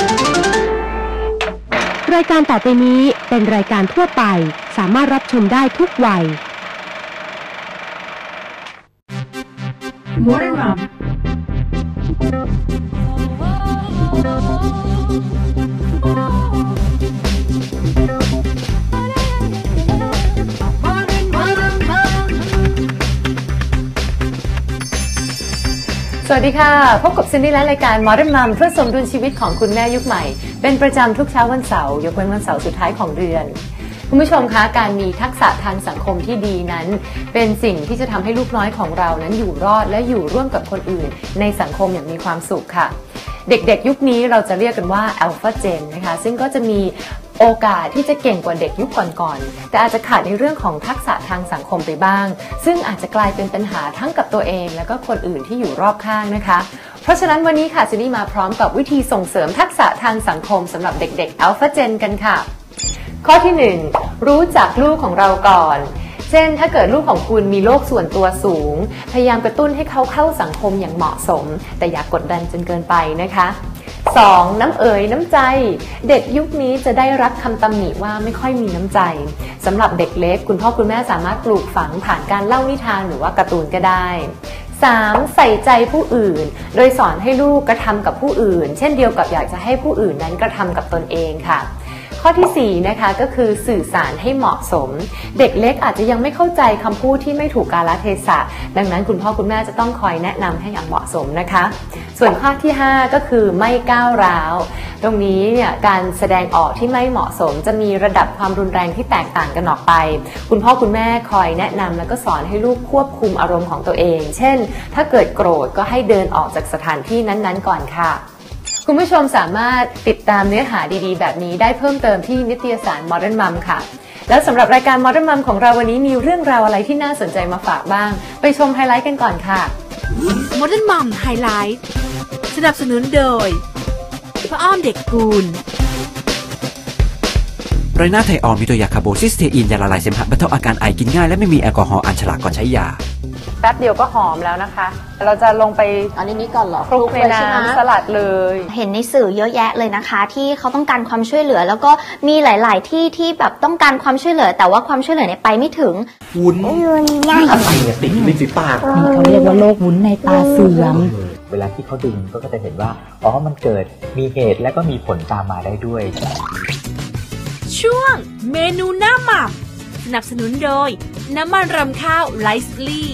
รายการต่อไปนี้เป็นรายการทั่วไปสามารถรับชมได้ทุกวัย Modern Mom สวัสดีค่ะพบกับซินดี้และรายการ Modern Mom เพื่อสมดุลชีวิตของคุณแม่ยุคใหม่เป็นประจำทุกเช้าวันเสาร์ยกเว้นวันเสาร์สุดท้ายของเดือนคุณผู้ชมคะการมีทักษะทางสังคมที่ดีนั้นเป็นสิ่งที่จะทำให้ลูกน้อยของเรานั้นอยู่รอดและอยู่ร่วมกับคนอื่นในสังคมอย่างมีความสุขค่ะเด็กๆยุคนี้เราจะเรียกกันว่า Alpha Gen นะคะซึ่งก็จะมีโอกาสที่จะเก่งกว่าเด็กยุคก่อนๆแต่อาจจะขาดในเรื่องของทักษะทางสังคมไปบ้างซึ่งอาจจะกลายเป็นปัญหาทั้งกับตัวเองและก็คนอื่นที่อยู่รอบข้างนะคะเพราะฉะนั้นวันนี้ค่ะซินดี้มาพร้อมกับวิธีส่งเสริมทักษะทางสังคมสำหรับเด็กๆ Alpha Gen กันค่ะข้อที่ 1 รู้จักลูกของเราก่อนเช่นถ้าเกิดลูกของคุณมีโลกส่วนตัวสูงพยายามกระตุ้นให้เขาเข้าสังคมอย่างเหมาะสมแต่อย่ากกดดันจนเกินไปนะคะ 2. น้ำเอ๋ยน้ำใจเด็กยุคนี้จะได้รับคำตำหนิว่าไม่ค่อยมีน้ำใจสำหรับเด็กเล็กคุณพ่อคุณแม่สามารถปลูกฝังผ่านการเล่านิทานหรือว่าการ์ตูนก็ได้ 3. ใส่ใจผู้อื่นโดยสอนให้ลูกกระทำกับผู้อื่นเช่นเดียวกับอยากจะให้ผู้อื่นนั้นกระทำกับตนเองค่ะข้อที่4นะคะก็คือสื่อสารให้เหมาะสมเด็กเล็กอาจจะยังไม่เข้าใจคำพูดที่ไม่ถูกกาลเทศะดังนั้นคุณพ่อคุณแม่จะต้องคอยแนะนำให้อย่างเหมาะสมนะคะส่วนข้อที่5ก็คือไม่ก้าวร้าวตรงนี้เนี่ยการแสดงออกที่ไม่เหมาะสมจะมีระดับความรุนแรงที่แตกต่างกันออกไปคุณพ่อคุณแม่คอยแนะนำแล้วก็สอนให้ลูกควบคุมอารมณ์ของตัวเองเช่นถ้าเกิดโกรธก็ให้เดินออกจากสถานที่นั้นๆก่อนค่ะคุณผู้ชมสามารถติดตามเนื้อหาดีๆแบบนี้ได้เพิ่มเติมที่นิตยสาร Modern Mom ค่ะแล้วสำหรับรายการ Modern Mom ของเราวันนี้มีเรื่องราวอะไรที่น่าสนใจมาฝากบ้างไปชมไฮไลท์กันก่อนค่ะ Modern Mom Highlight สนับสนุนโดยพระอ้อมเด็กกูลไรน่าไทออนมีตัวยาคาร์โบซิสเทอีนยาละลายเสมหะบรรเทาอาการไอกินง่ายและไม่มีแอลกอฮอล์อ่านฉลากก่อนใช้ยาแป๊บเดียวก็หอมแล้วนะคะเราจะลงไปอันนี้ก่อนเหรอคลุกในน้ำสลัดเลยเห็นในสื่อเยอะแยะเลยนะคะที่เขาต้องการความช่วยเหลือแล้วก็มีหลายๆที่ที่แบบต้องการความช่วยเหลือแต่ว่าความช่วยเหลือเนี่ยไปไม่ถึงวุ้นอะไรเนี่ยติดริมฝีปากนี่เขาเรียกว่าโรควุ้นในตาเสื่อมเวลาที่เขาดึงก็จะเห็นว่าอ๋อมันเกิดมีเหตุและก็มีผลตามมาได้ด้วยช่วงเมนูหน้าหม่ำสนับสนุนโดยน้ำมันรำข้าวไลซ์ลี่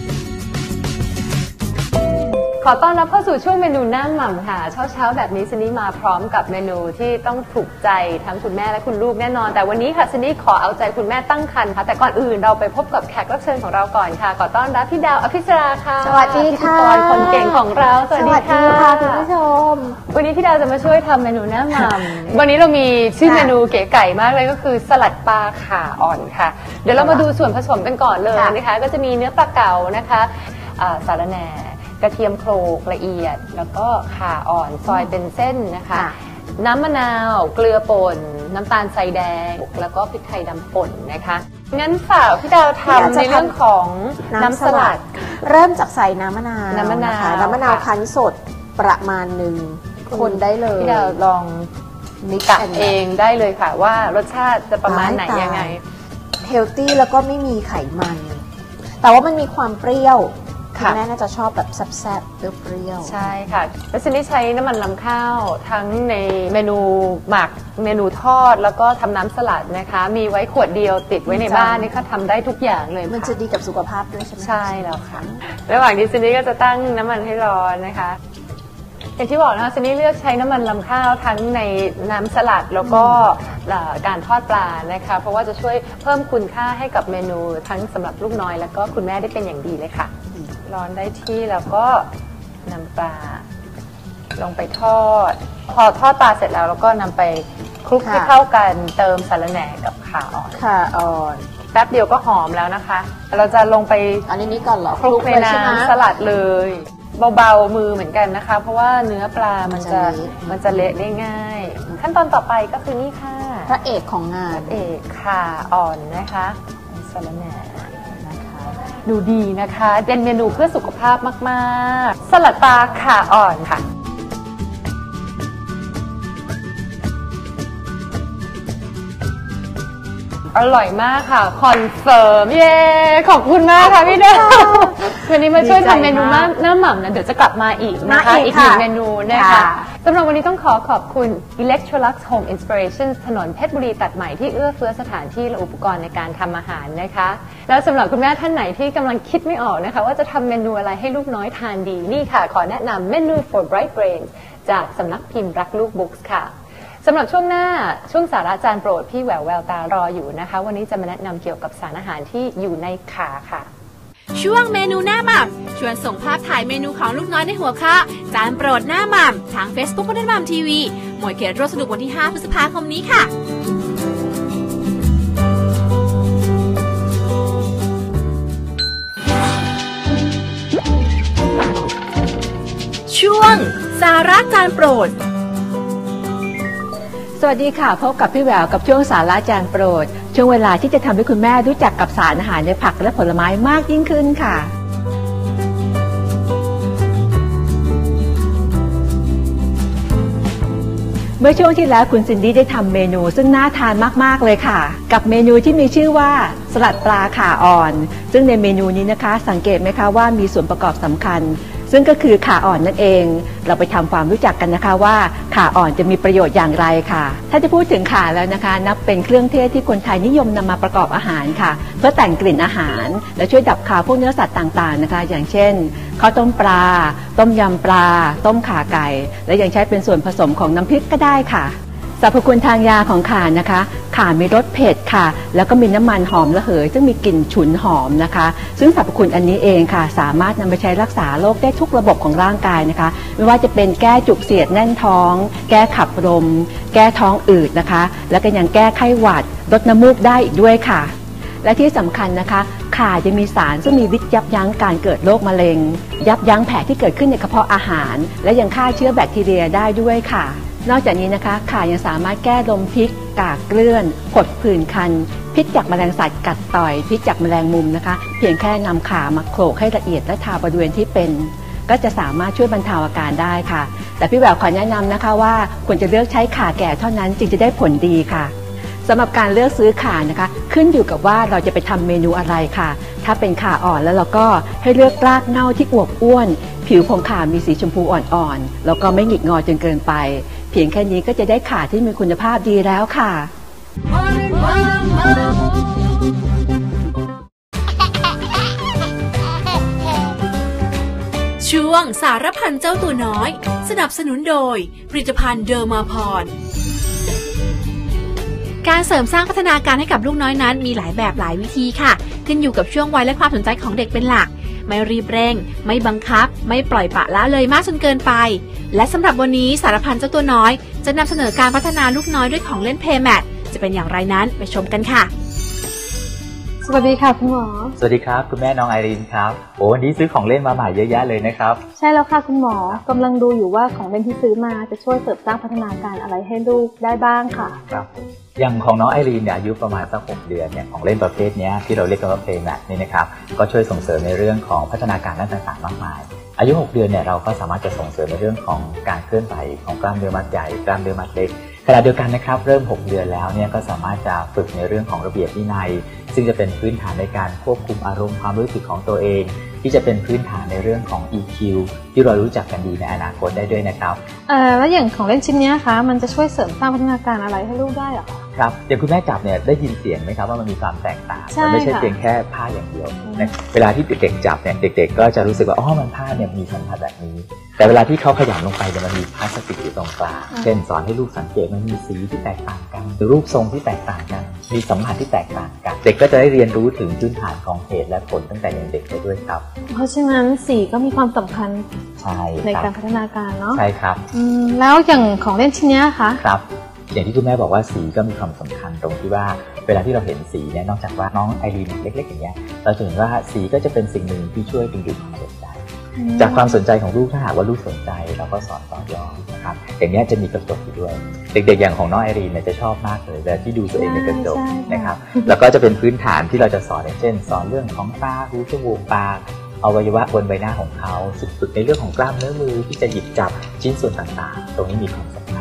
ขอต้อนรับเข้าสู่ช่วงเมนูหน้าหม่ำค่ะเช้าแบบนี้ซินดี้มาพร้อมกับเมนูที่ต้องถูกใจทั้งคุณแม่และคุณลูกแน่นอนแต่วันนี้ค่ะซินดี้ขอเอาใจคุณแม่ตั้งครรภ์ค่ะแต่ก่อนอื่นเราไปพบกับแขกรับเชิญของเราก่อนค่ะขอต้อนรับพี่ดาวอภิษราค่ะสวัสดีค่ะพิธีกรคนเก่งของเราสวัสดีค่ะคุณผู้ชมวันนี้พี่ดาวจะมาช่วยทำเมนูหน้าหม่ำวันนี้เรามีชื่อเมนูเก๋ไก่มากเลยก็คือสลัดปลาข่าอ่อนค่ะเดี๋ยวเรามาดูส่วนผสมกันก่อนเลยนะคะก็จะมีเนื้อปลาเก๋านะคะสาระแหน่กระเทียมโขลกละเอียดแล้วก็ข่าอ่อนซอยเป็นเส้นนะคะน้ำมะนาวเกลือป่นน้ำตาลทรายแดงแล้วก็พริกไทยดำป่นนะคะงั้นฝากพี่ดาวทำในเรื่องของน้ำสลัดเริ่มจากใส่น้ำมะนาวน้ำมะนาวคั้นสดประมาณหนึ่งคนได้เลยพี่ดาวลองกะเองได้เลยค่ะว่ารสชาติจะประมาณไหนยังไงเฮลตี้แล้วก็ไม่มีไขมันแต่ว่ามันมีความเปรี้ยวคุณแม่น่าจะชอบแบบแซ่บๆเปรี้ยวๆใช่ค่ะแล้วซินดี้ใช้น้ำมันรำข้าวทั้งในเมนูหมักเมนูทอดแล้วก็ทำน้ำสลัดนะคะมีไว้ขวดเดียวติดไว้ในบ้านนี่ก็ทำได้ทุกอย่างเลยมันจะดีกับสุขภาพด้วยใช่ไหมใช่แล้วค่ะระหว่างที่ซินดี้ก็จะตั้งน้ำมันให้ร้อนนะคะอย่างที่บอกนะคะซินดี้เลือกใช้น้ำมันรำข้าวทั้งในน้ำสลัดแล้วก็การทอดปลานะคะเพราะว่าจะช่วยเพิ่มคุณค่าให้กับเมนูทั้งสำหรับลูกน้อยแล้วก็คุณแม่ได้เป็นอย่างดีเลยค่ะร้อนได้ที่แล้วก็นำปลาลงไปทอดพอทอดปลาเสร็จแล้วก็นำไปคลุกให้เข้ากันเติมสาระแหน่กับข่าอ่อนแป๊บเดียวก็หอมแล้วนะคะเราจะลงไปอันนี้ก่อนเหรอคลุกในน้ำสลัดเลยเบาๆมือเหมือนกันนะคะเพราะว่าเนื้อปลามันจะเละได้ง่ายขั้นตอนต่อไปก็คือนี่ค่ะพระเอกของงานพระเอกข่าอ่อนนะคะสาระแหน่ดูดีนะคะเป็นเมนูเพื่อสุขภาพมากๆสลัดปลาข่าอ่อนค่ะอร่อยมากค่ะคอนเฟิร์มเย้ขอบคุณมากค่ะพี่ดาววันนี้มาช่วยทำเมนูหน้าหม่ำนะเดี๋ยวจะกลับมาอีกนะคะอีกหนึ่งเมนูนะคะสำหรับวันนี้ต้องขอบคุณ Electrolux Home Inspiration ถนนเพชรบุรีตัดใหม่ที่เอื้อเฟื้อสถานที่และอุปกรณ์ในการทำอาหารนะคะแล้วสำหรับคุณแม่ท่านไหนที่กำลังคิดไม่ออกนะคะว่าจะทำเมนูอะไรให้ลูกน้อยทานดีนี่ค่ะขอแนะนำเมนู for bright brain จากสำนักพิมพ์รักลูกบุ๊กส์ค่ะสำหรับช่วงหน้าช่วงสาระจานโปรดพี่แหววแววตารออยู่นะคะวันนี้จะมาแนะนำเกี่ยวกับสารอาหารที่อยู่ในขาค่ะช่วงเมนูหน้าหม่ำชวนส่งภาพถ่ายเมนูของลูกน้อยในหัวข้อจานโปรดหน้าหม่ำทาง Facebook มดหม่ำทีวีหมวยเขตร่วมสนุกวันที่ 5 พฤษภาคมนี้ค่ะช่วงสาระจานโปรดสวัสดีค่ะพบกับพี่แหววกับช่วงสาระจานโปรดช่วงเวลาที่จะทำให้คุณแม่รู้จักกับสารอาหารในผักและผลไม้มากยิ่งขึ้นค่ะเมื่อช่วงที่แล้วคุณซินดี้ได้ทำเมนูซึ่งน่าทานมากๆเลยค่ะกับเมนูที่มีชื่อว่าสลัดปลาข่าอ่อนซึ่งในเมนูนี้นะคะสังเกตไหมคะว่ามีส่วนประกอบสำคัญซึ่งก็คือข่าอ่อนนั่นเองเราไปทำความรู้จักกันนะคะว่าข่าอ่อนจะมีประโยชน์อย่างไรค่ะถ้าจะพูดถึงข่าแล้วนะคะนับเป็นเครื่องเทศที่คนไทยนิยมนำมาประกอบอาหารค่ะเพื่อแต่งกลิ่นอาหารและช่วยดับคาวพวกเนื้อสัตว์ต่างๆนะคะอย่างเช่นข้าวต้มปลาต้มยำปลาต้มข่าไก่และยังใช้เป็นส่วนผสมของน้ำพริกก็ได้ค่ะสรรพคุณทางยาของข่านะคะข่ามีรสเผ็ดค่ะแล้วก็มีน้ำมันหอมระเหยซึ่งมีกลิ่นฉุนหอมนะคะซึ่งสรรพคุณอันนี้เองค่ะสามารถนำไปใช้รักษาโรคได้ทุกระบบของร่างกายนะคะไม่ว่าจะเป็นแก้จุกเสียดแน่นท้องแก้ขับลมแก้ท้องอืดนะคะแล้วก็ยังแก้ไข้หวัดลดน้ำมูกได้อีกด้วยค่ะและที่สำคัญนะคะข่าจะมีสารซึ่งมีฤทธิ์ยับยั้งการเกิดโรคมะเร็งยับยั้งแผลที่เกิดขึ้นในกระเพาะอาหารและยังฆ่าเชื้อแบคทีเรียได้ด้วยค่ะนอกจากนี้นะคะข่ายังสามารถแก้ลมพิษกากเกลื่อนผดผื่นคันพิษจากแมลงสัตว์กัดต่อยพิษจากแมลงมุมนะคะเพียงแค่นำข่ามาโขลกให้ละเอียดและทาบริเวณที่เป็นก็จะสามารถช่วยบรรเทาอาการได้ค่ะแต่พี่แหววขอแนะนำนะคะว่าควรจะเลือกใช้ข่าแก่เท่านั้นจึงจะได้ผลดีค่ะสำหรับการเลือกซื้อข่านะคะขึ้นอยู่กับว่าเราจะไปทำเมนูอะไรค่ะถ้าเป็นข่าอ่อนแล้วเราก็ให้เลือกรากเง่าที่อวบอ้วนผิวของข่ามีสีชมพูอ่อนๆแล้วก็ไม่หงิกงอจนเกินไปเพียงแค่นี้ก็จะได้ข่าที่มีคุณภาพดีแล้วค่ะช่วงสารพันเจ้าตัวน้อยสนับสนุนโดยผลิตภัณฑ์เดอร์มาพรการเสริมสร้างพัฒนาการให้กับลูกน้อยนั้นมีหลายแบบหลายวิธีค่ะขึ้นอยู่กับช่วงวัยและความสนใจของเด็กเป็นหลักไม่รีบเร่งไม่บังคับไม่ปล่อยปละละเลยมากจนเกินไปและสำหรับวันนี้สารพันเจ้าตัวน้อยจะนำเสนอการพัฒนาลูกน้อยด้วยของเล่นเพย์แมทจะเป็นอย่างไรนั้นไปชมกันค่ะสวัสดีค่ะคุณหมอสวัสดีครับคุณแม่น้องไอรีนครับโอ้วันนี้ซื้อของเล่นมาใหม่เยอะแยะเลยนะครับใช่แล้วค่ะคุณหมอกำลังดูอยู่ว่าของเล่นที่ซื้อมาจะช่วยเสริมสร้างพัฒนาการอะไรให้ลูกได้บ้างค่ะครับอย่างของน้องไอรีนเนี่ยอายุประมาณสัก6 เดือนเนี่ยของเล่นประเภทนี้ที่เราเรียกกันว่าเพลย์แมทนี่นะครับก็ช่วยส่งเสริมในเรื่องของพัฒนาการด้านต่างๆมากมายอายุ6 เดือนเนี่ยเราก็สามารถจะส่งเสริมในเรื่องของการเคลื่อนไหวของกล้ามเนื้อมัดใหญ่กล้ามเนื้อมัดเล็กขณะเดียวกันนะครับเริ่ม6 เดือนแล้วเนี่ยก็สามารถจะฝึกในเรื่องของระเบียบวินัยซึ่งจะเป็นพื้นฐานในการควบคุมอารมณ์ความรู้สึกของตัวเองที่จะเป็นพื้นฐานในเรื่องของ EQ ที่เรารู้จักกันดีในอนาคตได้ด้วยนะครับแล้วอย่างของเล่นชิ้นนี้คะมันจะช่วยเสริมสร้างพัฒนาการอะไรให้ลูกได้หรอคะครับอย่างคุณแม่จับเนี่ยได้ยินเสียงไหมครับว่ามันมีความแตกต่างมันไม่ใช่เพียงแค่ผ้าอย่างเดียวนะเวลาที่เด็กๆจับเนี่ยเด็กๆก็จะรู้สึกว่าอ๋อมันผ้าเนี่ยมีสัมผัสแบบนี้แต่เวลาที่เขาขยำลงไปเนี่ยมันมีพลาสติกอยู่ตรงกลางเช่นสอนให้ลูกสังเกตมันมีสีที่แตกต่างกันหรือรูปทรงที่แตกต่างกันมีสัมผัสที่แตกต่างกันเด็กก็จะได้เรียนรู้ถึงพื้นฐานของเหตุและผลตั้งแต่ยังเด็กได้ด้วยครับเพราะฉะนั้นสีก็มีความสำคัญในการพัฒนาการเนาะใช่ครับแล้วอย่างของเล่นชิ้นนี้คะครับอย่างที่คุณแม่บอกว่าสีก็มีความสำคัญตรงที่ว่าเวลาที่เราเห็นสีเนี่ยนอกจากว่าน้องไอรีนเล็กๆอย่างเงี้ยเราจะเห็นว่าสีก็จะเป็นสิ่งหนึ่งที่ช่วยดึงดูดความสนใจจากความสนใจของลูกถ้าหากว่าลูกสนใจเราก็สอนต่อยอดนะครับอย่างนี้จะมีกระจกอยู่ด้วยเด็กๆอย่างของน้องไอรีนเนี่ยจะชอบมากเลยเวลาที่ดูตัวเองในกระจกนะครับแล้วก็จะเป็นพื้นฐานที่เราจะสอนอย่างเช่นสอนเรื่องของตาหูจมูกปากอวัยวะบนใบหน้าของเขาฝึกในเรื่องของกล้ามเนื้อมือที่จะหยิบจับชิ้นส่วนต่างๆตรงนี้มีความสำคัญ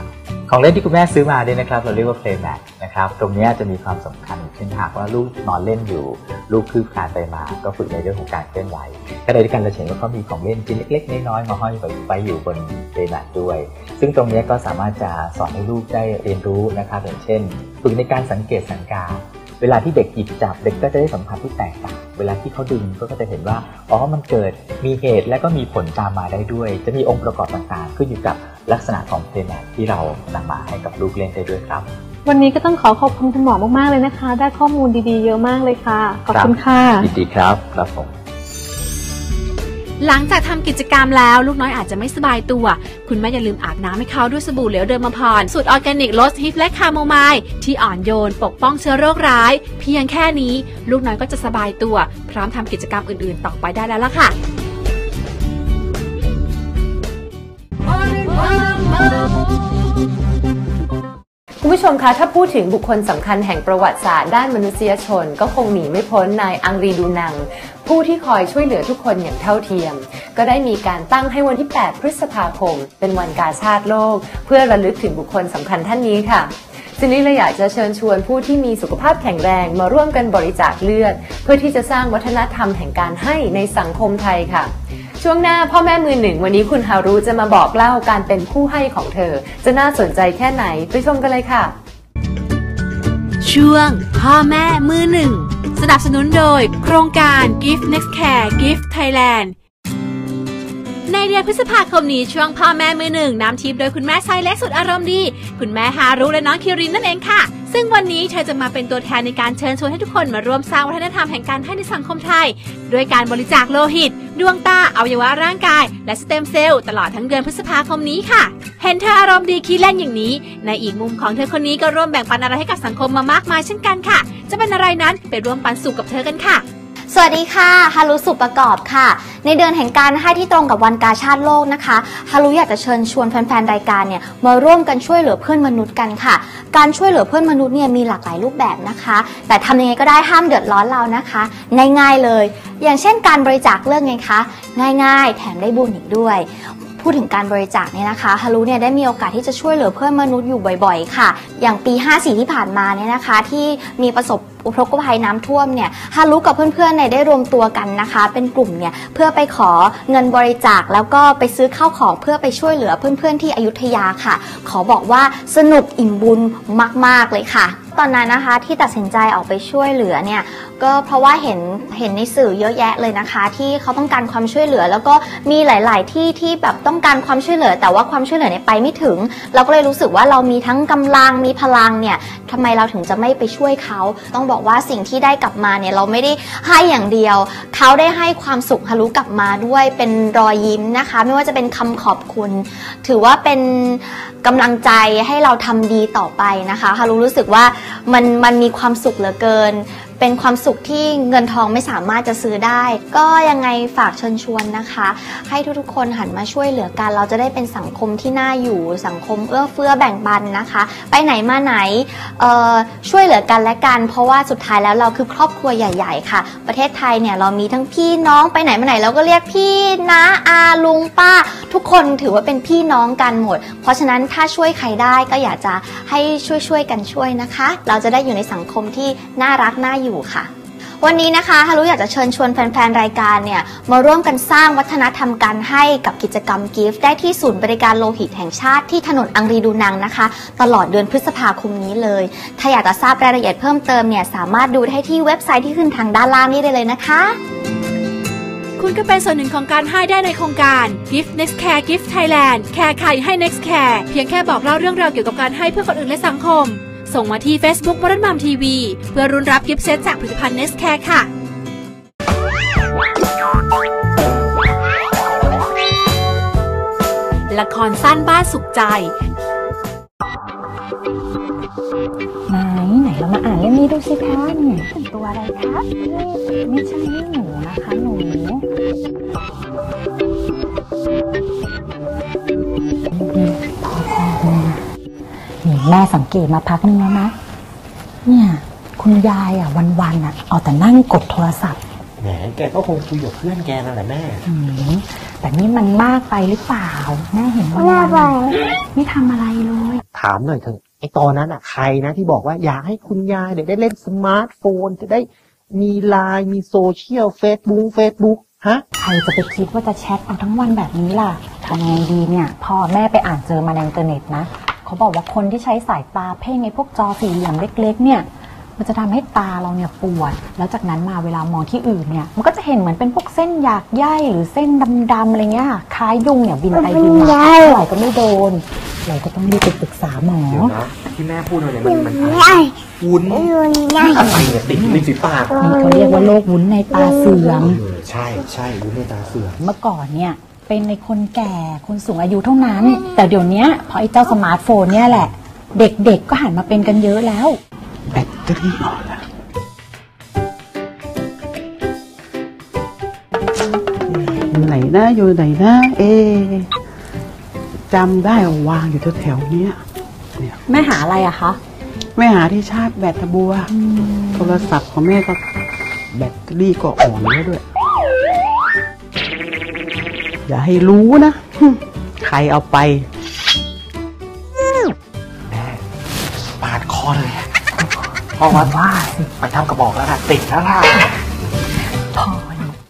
ของเล่นที่คุณแม่ซื้อมาเนี่ยนะครับเราเรียกว่า Playmat นะครับตรงนี้จะมีความสำคัญเช่นหากว่าลูกนอนเล่นอยู่ลูกคืบคลานไปมาก็ฝึกในเรื่องของการเคลื่อนไหวขณะเดียวกันเราเห็นว่าเขามีของเล่นชิ้นเล็กๆน้อยๆมาห้อยไว้อยู่บน Playmat ด้วยซึ่งตรงนี้ก็สามารถจะสอนให้ลูกได้เรียนรู้นะครับอย่างเช่นฝึกในการสังเกตสังการเวลาที่เด็กหยิบจับเด็กก็จะได้สัมผัสที่แตกต่างเวลาที่เขาดึงก็จะเห็นว่าอ๋อมันเกิดมีเหตุและก็มีผลตามมาได้ด้วยจะมีองค์ประกอบต่างๆขึ้นอยู่กับลักษณะของ Playmat ที่เรานำมาให้กับลูกเล่นได้ด้วยครับวันนี้ก็ต้องขอบคุณคุณหมอมากๆเลยนะคะได้ข้อมูลดีๆเยอะมากเลยค่ะขอบคุณค่ะยินดีครับครับผมหลังจากทำกิจกรรมแล้วลูกน้อยอาจจะไม่สบายตัวคุณแม่อย่าลืมอาบน้ำให้เขาด้วยสบู่เหลวเดิมพรสูตรออร์แกนิกโรสฮิปและคาโมไมล์ที่อ่อนโยนปกป้องเชื้อโรคร้ายเพียงแค่นี้ลูกน้อยก็จะสบายตัวพร้อมทำกิจกรรมอื่นๆต่อไปได้แล้วล่ะค่ะคุณผู้ชมคะถ้าพูดถึงบุคคลสำคัญแห่งประวัติศาสตร์ด้านมนุษยชนก็คงหนีไม่พ้นนายอังรีดูนังผู้ที่คอยช่วยเหลือทุกคนอย่างเท่าเทียมก็ได้มีการตั้งให้วันที่ 8 พฤษภาคมเป็นวันกาชาดโลกเพื่อระลึกถึงบุคคลสำคัญท่านนี้ค่ะทีนี้เราอยากจะเชิญชวนผู้ที่มีสุขภาพแข็งแรงมาร่วมกันบริจาคเลือดเพื่อที่จะสร้างวัฒนธรรมแห่งการให้ในสังคมไทยค่ะช่วงหน้าพ่อแม่มือหนึ่งวันนี้คุณฮารุจะมาบอกเล่าการเป็นผู้ให้ของเธอจะน่าสนใจแค่ไหนไปชมกันเลยค่ะช่วงพ่อแม่มือหนึ่งสนับสนุนโดยโครงการ Gift Next Care Gift Thailand ในเดือนพฤษภาคมนี้ช่วงพ่อแม่มือหนึ่งนำทีมโดยคุณแม่ชายเล็กสุดอารมณ์ดีคุณแม่ฮารุและน้องคิรินนั่นเองค่ะซึ่งวันนี้เธอจะมาเป็นตัวแทนในการเชิญชวนให้ทุกคนมาร่วมสร้างวัฒนธรรมแห่งการให้ในสังคมไทยด้วยการบริจาคโลหิตดวงตาอวัยวะร่างกายและสเต็มเซลล์ตลอดทั้งเดือนพฤษภาคมนี้ค่ะเห็นเธออารมณ์ดีขี้เล่นอย่างนี้ในอีกมุมของเธอคนนี้ก็ร่วมแบ่งปันอะไรให้กับสังคมมามากมายเช่นกันค่ะจะเป็นอะไรนั้นไปร่วมปันสุขกับเธอกันค่ะสวัสดีค่ะฮารุสุประกอบค่ะในเดือนแห่งการให้ที่ตรงกับวันกาชาดโลกนะคะฮารุอยากจะเชิญชวนแฟนๆรายการเนี่ยมาร่วมกันช่วยเหลือเพื่อนมนุษย์กันค่ะการช่วยเหลือเพื่อนมนุษย์เนี่ยมีหลากหลายรูปแบบนะคะแต่ทำยังไงก็ได้ห้ามเดือดร้อนเรานะคะง่ายๆเลยอย่างเช่นการบริจาคเลือดไงคะง่ายๆแถมได้บุญอีกด้วยพูดถึงการบริจาคเนี่ยนะคะฮารุเนี่ยได้มีโอกาสที่จะช่วยเหลือเพื่อนมนุษย์อยู่บ่อยๆค่ะอย่างปี 54 ที่ผ่านมาเนี่ยนะคะที่มีประสบอุทกภัยน้ำท่วมเนี่ยฮารุกับเพื่อนๆเนี่ยได้รวมตัวกันนะคะเป็นกลุ่มเนี่ยเพื่อไปขอเงินบริจาคแล้วก็ไปซื้อข้าวของเพื่อไปช่วยเหลือเพื่อนๆที่อยุธยาค่ะขอบอกว่าสนุกอิ่มบุญมากๆเลยค่ะตอนนั้นนะคะที่ตัดสินใจออกไปช่วยเหลือเนี่ยก็เพราะว่าเห็นในสื่อเยอะแยะเลยนะคะที่เขาต้องการความช่วยเหลือแล้วก็มีหลายๆที่แบบต้องการความช่วยเหลือแต่ว่าความช่วยเหลือเนี่ยไปไม่ถึงเราก็เลยรู้สึกว่าเรามีทั้งกำลังมีพลังเนี่ยทำไมเราถึงจะไม่ไปช่วยเขาต้องบอกว่าสิ่งที่ได้กลับมาเนี่ยเราไม่ได้ให้อย่างเดียวเขาได้ให้ความสุขฮารุกลับมาด้วยเป็นรอยยิ้มนะคะไม่ว่าจะเป็นคำขอบคุณถือว่าเป็นกำลังใจให้เราทำดีต่อไปนะคะฮารุรู้สึกว่ามันมีความสุขเหลือเกินเป็นความสุขที่เงินทองไม่สามารถจะซื้อได้ก็ยังไงฝากเชิญชวนนะคะให้ทุกๆคนหันมาช่วยเหลือกันเราจะได้เป็นสังคมที่น่าอยู่สังคมเอื้อเฟื้อแบ่งปันนะคะไปไหนมาไหนช่วยเหลือกันและกันเพราะว่าสุดท้ายแล้วเราคือครอบครัวใหญ่ๆค่ะประเทศไทยเนี่ยเรามีทั้งพี่น้องไปไหนมาไหนเราก็เรียกพี่น้าอาลุงป้าทุกคนถือว่าเป็นพี่น้องกันหมดเพราะฉะนั้นถ้าช่วยใครได้ก็อยากจะให้ช่วยกันช่วยนะคะเราจะได้อยู่ในสังคมที่น่ารักน่าอยู่ค่ะวันนี้นะคะฮารุอยากจะเชิญชวนแฟนๆรายการเนี่ยมาร่วมกันสร้างวัฒนธรรมการให้กับกิจกรรม Gift ได้ที่ศูนย์บริการโลหิตแห่งชาติที่ถนนอังรีดูนังนะคะตลอดเดือนพฤษภาคมนี้เลยถ้าอยากจะทราบรายละเอียดเพิ่มเติมเนี่ยสามารถดูได้ที่เว็บไซต์ที่ขึ้นทางด้านล่างนี้ได้เลยนะคะคุณก็เป็นส่วนหนึ่งของการให้ได้ในโครงการ Gift Next Care Gift Thailand แคร์ใครให้ Next Care เพียงแค่บอกเล่าเรื่องราวเกี่ยวกับการให้เพื่อคนอื่นและสังคมส่งมาที่ Facebook Modern Mom TV เพื่อรุ้นรับกิฟต์เซตจากผลิตภัณฑ์ Next Care ค่ะละครสั้นบ้านสุขใจไหนเรามาอ่านเรื่องนี้ดูสิคะเนี่ยเป็นตัวอะไรคะไม่ใช่หนูนะคะหนูพอนี่แม่สังเกตมาพักนึงแล้วนะเนี่ยคุณยายวันๆเอาแต่นั่งกดโทรศัพท์แหมแกก็คงคุยกับเพื่อนแกนั่นแหละแม่แต่นี่มันมากไปหรือเปล่าแม่เห็นวันๆไม่ทำอะไรเลยถามหน่อยเถอะไอตอนนั้นอ่ะใครนะที่บอกว่าอยากให้คุณยายเนี่ยได้เล่นสมาร์ทโฟนจะได้มีไลน์มีโซเชียลเฟซบุ๊กฮะใครจะไปคิดว่าจะแชทเอาทั้งวันแบบนี้ล่ะทำไงดีเนี่ยพ่อแม่ไปอ่านเจอมาในอินเทอร์เน็ตนะเขาบอกว่าคนที่ใช้สายตาเพ่งในพวกจอสี่เหลี่ยมเล็กๆเนี่ยมันจะทำให้ตาเราเนี่ยปวดแล้วจากนั้นมาเวลามองที่อื่นเนี่ยมันก็จะเห็นเหมือนเป็นพวกเส้นหยากใยหรือเส้นดำๆอะไรเงี้ยคล้ายยุงเนี่ยบินไปบินมาอะไรก็ไม่โดนเราก็ต้องรีบไปปรึกษาหมอที่แม่พูดอะไรมันวุ้นอะไรเนี่ยติดริมฝีปากนี่เขาเรียกว่าโรควุ้นในตาเสื่อมใช่วุ้นในตาเสื่อมเมื่อก่อนเนี่ยเป็นในคนแก่คนสูงอายุเท่านั้นแต่เดี๋ยวนี้พอไอ้เจ้าสมาร์ทโฟนเนี่ยแหละเด็กๆก็หันมาเป็นกันเยอะแล้วแบตเตอรี่อ่อนอะอยู่ไหนนะจำได้วางอยู่แถวๆนี้เนี่ยแม่หาอะไรอะคะแม่หาที่ชาร์จแบตบัวโทรศัพท์ของแม่ก็แบตเตอรี่ก็อ่อนแล้วด้วยอย่าให้รู้นะใครเอาไปแม่ปาดคอเลยพ่อว่าไปทำกระบอกแล้วนะติดแล้วล่ะพ่อ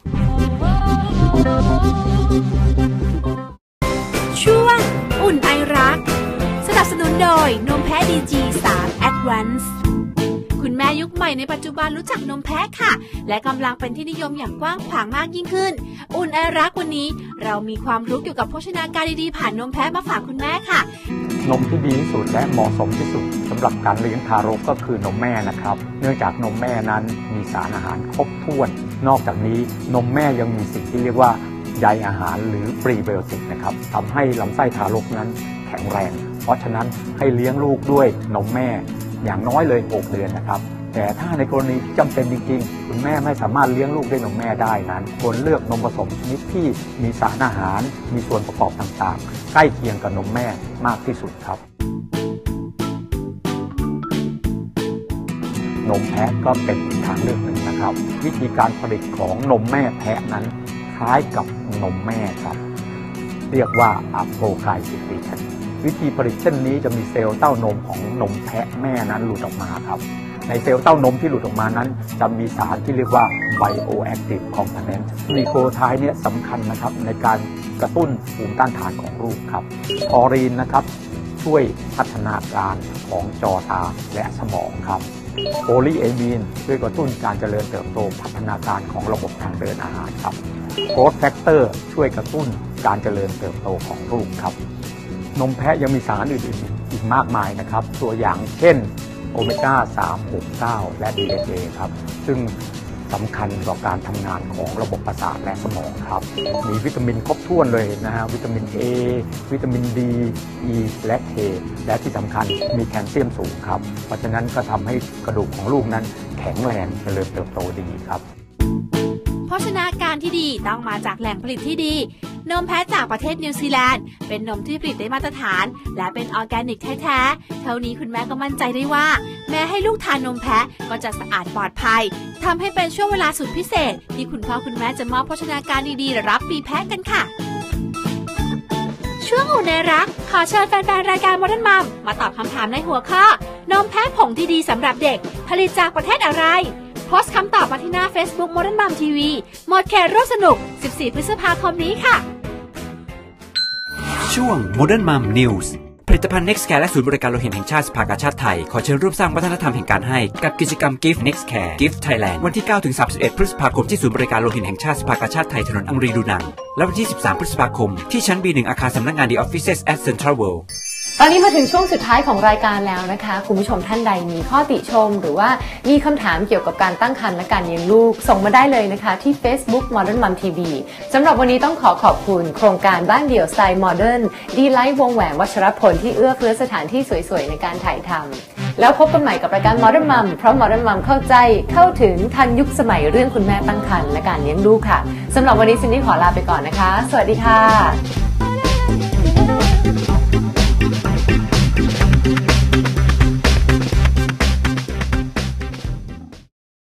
ช่วงอุ่นไอรักสนับสนุนโดยนมแพะ DG3 Advance คุณแม่ยุคใหม่ในปัจจุบันรู้จักนมแพะค่ะและกำลังเป็นที่นิยมอย่างกว้างขวางมากยิ่งขึ้นอุ่นไอรักวันนี้เรามีความรู้เกี่ยวกับโภชนาการดีๆผ่านนมแพะมาฝากคุณแม่ค่ะนมที่ดีที่สุดและเหมาะสมที่สุดสำหรับการเลี้ยงทารกก็คือนมแม่นะครับเนื่องจากนมแม่นั้นมีสารอาหารครบถ้วนนอกจากนี้นมแม่ยังมีสิ่งที่เรียกว่าใยอาหารหรือพรีไบโอติกนะครับทำให้ลำไส้ทารกนั้นแข็งแรงเพราะฉะนั้นให้เลี้ยงลูกด้วยนมแม่อย่างน้อยเลย6 เดือนนะครับแต่ถ้าในกรณีจำเป็นจริงๆคุณแม่ไม่สามารถเลี้ยงลูกด้วยนมแม่ได้นั้นควรเลือกนมผสมชนิดที่มีสารอาหารมีส่วนประกอบต่างๆใกล้เคียงกับนมแม่มากที่สุดครับนมแพะก็เป็นอีกทางเลือกหนึ่งนะครับวิธีการผลิตของนมแม่แพะนั้นคล้ายกับนมแม่ครับเรียกว่าอะโปรไคซิฟิเคชันวิธีผลิตเช่นนี้จะมีเซลล์เต้านมของนมแพะแม่นั้นหลุดออกมาครับในเซลล์เต้านมที่หลุดออกมานั้นจะมีสารที่เรียกว่า bioactive component มีโคไทด์เนี่ยสำคัญนะครับในการกระตุ้นภูมิต้านทานของลูกครับคอรีนนะครับช่วยพัฒนาการของจอตาและสมองครับโพลีเอมีนช่วยกระตุ้นการเจริญเติบโตพัฒนาการของระบบทางเดินอาหารครับโกรทแฟกเตอร์ช่วยกระตุ้นการเจริญเติบโตของลูกครับนมแพะยังมีสารอื่นๆอีกมากมายนะครับตัวอย่างเช่นโอเมก้า 3 6 9 และ DHA ครับซึ่งสำคัญต่อการทำงานของระบบประสาทและสมองครับมีวิตามินครบถ้วนเลยนะฮะวิตามิน A วิตามิน D E และ K และที่สำคัญมีแคลเซียมสูงครับเพราะฉะนั้นก็ทำให้กระดูกของลูกนั้นแข็งแรงเจริญเติบโตดีครับโภชนาการที่ดีต้องมาจากแหล่งผลิตที่ดีนมแพะจากประเทศนิวซีแลนด์เป็นนมที่ผลิตได้มาตรฐานและเป็นออร์แกนิกแท้ๆเท่านี้คุณแม่ก็มั่นใจได้ว่าแม้ให้ลูกทานนมแพะก็จะสะอาดปลอดภัยทำให้เป็นช่วงเวลาสุดพิเศษที่คุณพ่อคุณแม่จะมอบโภชนาการดีๆรับปีแพะกันค่ะช่วงอุ่นไอรักขอเชิญแฟนๆรายการ Modern Mom มาตอบคำถามในหัวข้อนมแพะผงที่ดีสำหรับเด็กผลิตจากประเทศอะไรโพสต์คำตอบมาที่หน้า Facebook Modern Mom TV หมดเขตร่วมสนุก14 พฤษภาคมนี้ค่ะช่วง Modern Mom News ผลิตภัณฑ์ NextCare และศูนย์บริการโลหิตแห่งชาติสภากาชาดไทยขอเชิญร่วมสร้างวัฒนธรรมแห่งการให้กับกิจกรรม Gift NextCare Gift Thailand วันที่ 9-31 พฤษภาคมที่ศูนย์บริการโลหิตแห่งชาติสภากาชาดไทยถนนอังรีดูนังและวันที่ 13 พฤษภาคมที่ชั้น B1 อาคารสำนักงาน The Offices at Central World ตอนนี้มาถึงช่วงสุดท้ายของรายการแล้วนะคะคุณผู้ชมท่านใดมีข้อติชมหรือว่ามีคำถามเกี่ยวกับการตั้งครรภ์และการเลี้ยงลูกส่งมาได้เลยนะคะที่ Facebook Modern Mom TV สำหรับวันนี้ต้องขอบคุณโครงการบ้านเดี่ยวสไตล์โมเดิร์นดีไลท์วงแหวนวัชรพลที่เอื้อเฟื้อสถานที่สวยๆในการถ่ายทำแล้วพบกันใหม่กับรายการ Modern Mom เพราะ Modern Mom เข้าใจเข้าถึงทันยุคสมัยเรื่องคุณแม่ตั้งครรภ์และการเลี้ยงลูกค่ะสำหรับวันนี้ซินดี้ขอลาไปก่อนนะคะสวัสดีค่ะ